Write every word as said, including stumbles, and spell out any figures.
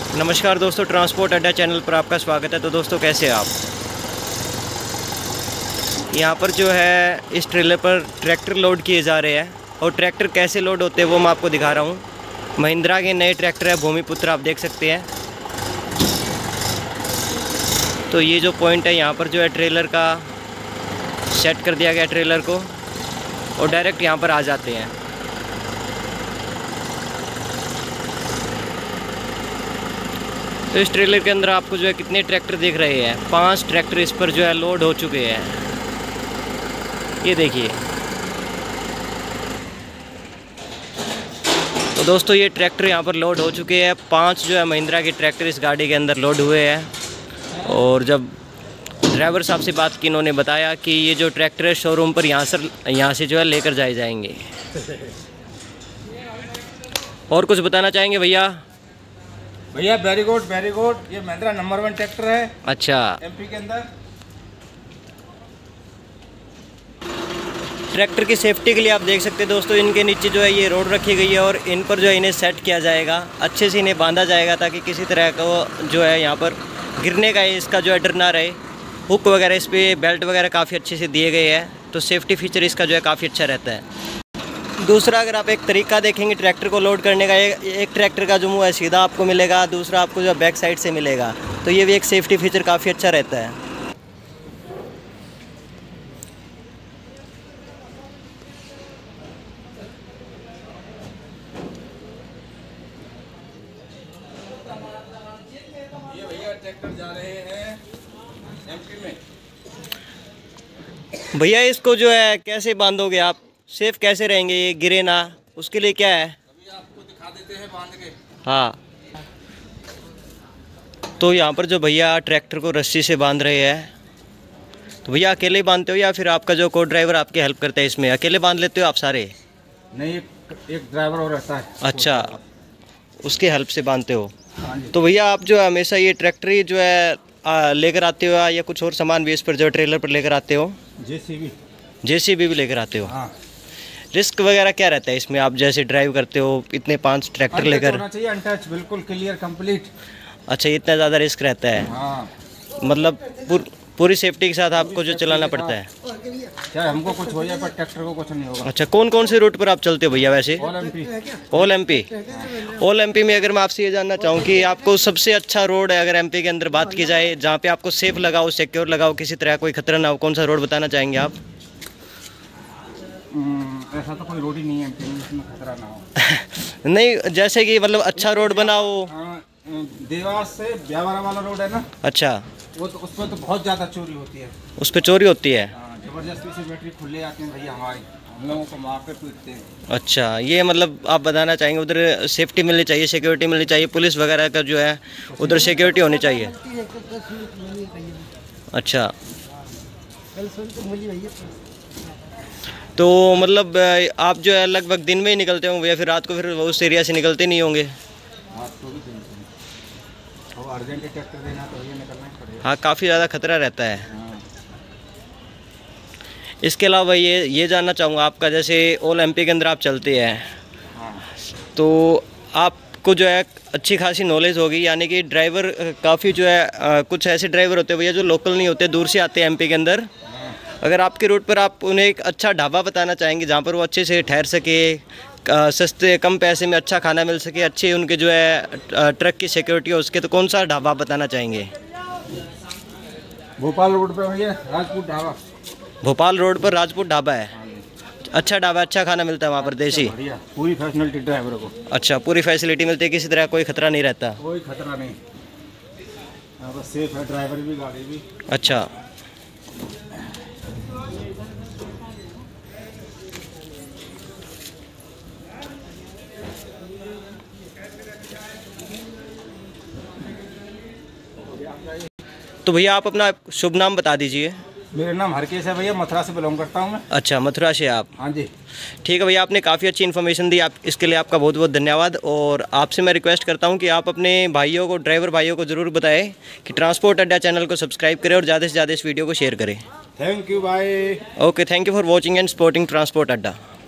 नमस्कार दोस्तों, ट्रांसपोर्ट अड्डा चैनल पर आपका स्वागत है। तो दोस्तों कैसे हैं आप? यहाँ पर जो है इस ट्रेलर पर ट्रैक्टर लोड किए जा रहे हैं और ट्रैक्टर कैसे लोड होते हैं वो मैं आपको दिखा रहा हूँ। महिंद्रा के नए ट्रैक्टर है भूमिपुत्र, आप देख सकते हैं। तो ये जो पॉइंट है यहाँ पर जो है ट्रेलर का सेट कर दिया गया ट्रेलर को और डायरेक्ट यहाँ पर आ जाते हैं। तो इस ट्रेलर के अंदर आपको जो है कितने ट्रैक्टर दिख रहे हैं? पांच ट्रैक्टर इस पर जो है लोड हो चुके हैं। ये देखिए। तो दोस्तों ये ट्रैक्टर यहाँ पर लोड हो चुके हैं। पांच जो है महिंद्रा के ट्रैक्टर इस गाड़ी के अंदर लोड हुए हैं। और जब ड्राइवर साहब से बात की, इन्होंने बताया कि ये जो ट्रैक्टर है शोरूम पर यहाँ से यहाँ से जो है लेकर जाए जाएंगे। और कुछ बताना चाहेंगे भैया? भैया वेरी गुड वेरी गुड। ये महिंद्रा नंबर वन ट्रैक्टर है। अच्छा। एमपी के अंदर ट्रैक्टर की सेफ्टी के लिए आप देख सकते हैं दोस्तों, इनके नीचे जो है ये रोड रखी गई है और इन पर जो है इन्हें सेट किया जाएगा, अच्छे से इन्हें बांधा जाएगा ताकि किसी तरह का जो है यहाँ पर गिरने का इसका जो है डर ना रहे। हुक वगैरह इस पर बेल्ट वगैरह काफ़ी अच्छे से दिए गए हैं, तो सेफ्टी फीचर इसका जो है काफ़ी अच्छा रहता है। दूसरा, अगर आप एक तरीका देखेंगे ट्रैक्टर को लोड करने का, एक, एक ट्रैक्टर का जो मुँह है सीधा आपको मिलेगा, दूसरा आपको जो बैक साइड से मिलेगा, तो ये भी एक सेफ्टी फीचर काफ़ी अच्छा रहता है। ये भैया ट्रैक्टर जा रहे हैं एमपी में। भैया इसको जो है कैसे बांधोगे आप? सेफ कैसे रहेंगे ये गिरे ना? उसके लिए क्या है? अभी आपको दिखा देते हैं बांध के। हाँ। तो यहाँ पर जो भैया ट्रैक्टर को रस्सी से बांध रहे हैं, तो भैया अकेले ही बांधते हो या फिर आपका जो को ड्राइवर आपकी हेल्प करता है इसमें? अकेले बांध लेते हो आप सारे? नहीं, एक, एक ड्राइवर और रहता है। अच्छा, उसके हेल्प से बांधते हो। हाँ जी। तो भैया आप जो है हमेशा ये ट्रैक्टर ही जो है लेकर आते हो या कुछ और सामान भी इस पर जो ट्रेलर पर लेकर आते हो? जेसीबी जेसीबी भी लेकर आते हो? हाँ। रिस्क वगैरह क्या रहता है इसमें? आप जैसे ड्राइव करते हो इतने पांच ट्रैक्टर लेकर? होना चाहिए अनटच, बिल्कुल क्लियर कंप्लीट। अच्छा, इतना ज़्यादा रिस्क रहता है? हाँ। मतलब पूर, पूरी सेफ्टी के साथ आपको जो चलाना पड़ता है? चाहे हमको कुछ हो जाए पर ट्रैक्टर को कुछ नहीं होगा। अच्छा, कौन कौन से रूट पर आप चलते हो भैया वैसे? All MP. All MP. All MP में अगर मैं आपसे ये जानना चाहूँ कि आपको सबसे अच्छा रोड है अगर एमपी के अंदर बात की जाए, जहाँ पे आपको सेफ लगाओ, सिक्योर लगाओ, किसी तरह कोई खतरा ना हो, कौन सा रोड बताना चाहेंगे आप? ऐसा तो कोई रोड ही नहीं है एमपी में जिसमें खतरा ना हो। नहीं, जैसे कि मतलब अच्छा रोड बनाओ। देवास से ब्यावरा वाला रोड है ना? अच्छा। वो तो उस पर तो बहुत ज़्यादा चोरी होती है। उस पर चोरी होती है? जबरदस्ती से बैटरी खुले आते हैं भैया, हमारे हम लोगों को मार कर पीटते हैं। अच्छा, ये मतलब आप बताना चाहेंगे उधर सेफ्टी मिलनी चाहिए, सिक्योरिटी मिलनी चाहिए, पुलिस वगैरह का जो है उधर सिक्योरिटी होनी चाहिए। अच्छा, तो मतलब आप जो है लगभग दिन में ही निकलते होंगे या फिर रात को फिर उस एरिया से निकलते नहीं होंगे? अर्जेंट ट्रैक्टर देना तो ये निकलना ही पड़ेगा। हाँ, काफ़ी ज़्यादा खतरा रहता है। इसके अलावा ये ये जानना चाहूँगा आपका, जैसे ऑल एमपी के अंदर आप चलते हैं, तो आपको जो है अच्छी खासी नॉलेज होगी, यानी कि ड्राइवर काफ़ी जो है आ, कुछ ऐसे ड्राइवर होते हैं भैया जो लोकल नहीं होते, दूर से आते हैं एमपी के अंदर। अगर आपके रूट पर आप उन्हें एक अच्छा ढाबा बताना चाहेंगे जहाँ पर वो अच्छे से ठहर सके, सस्ते कम पैसे में अच्छा खाना मिल सके, अच्छे उनके जो है ट्रक की सिक्योरिटी हो उसके, तो कौन सा ढाबा बताना चाहेंगे? भोपाल रोड पे भैया राजपूत ढाबा। भोपाल रोड पर राजपूत ढाबा है? अच्छा ढाबा, अच्छा खाना मिलता है वहाँ पर, देसी? पूरी फैसिलिटी ड्राइवर को। अच्छा, पूरी फैसिलिटी मिलती है, किसी तरह कोई खतरा नहीं रहता? कोई खतरा नहीं, यहाँ पर सेफ है, ड्राइवर भी गाड़ी भी। अच्छा। तो भैया आप अपना शुभ नाम बता दीजिए। मेरा नाम हरकेश है भैया, मथुरा से बिलोंग करता हूँ मैं। अच्छा, मथुरा से आप? हाँ जी। ठीक है भैया, आपने काफ़ी अच्छी इन्फॉर्मेशन दी, आप इसके लिए आपका बहुत बहुत धन्यवाद। और आपसे मैं रिक्वेस्ट करता हूँ कि आप अपने भाइयों को, ड्राइवर भाइयों को ज़रूर बताएं कि ट्रांसपोर्ट अड्डा चैनल को सब्सक्राइब करें और ज़्यादा से ज़्यादा इस वीडियो को शेयर करें। Thank you, bye. Okay, thank you for watching and supporting transport अड्डा।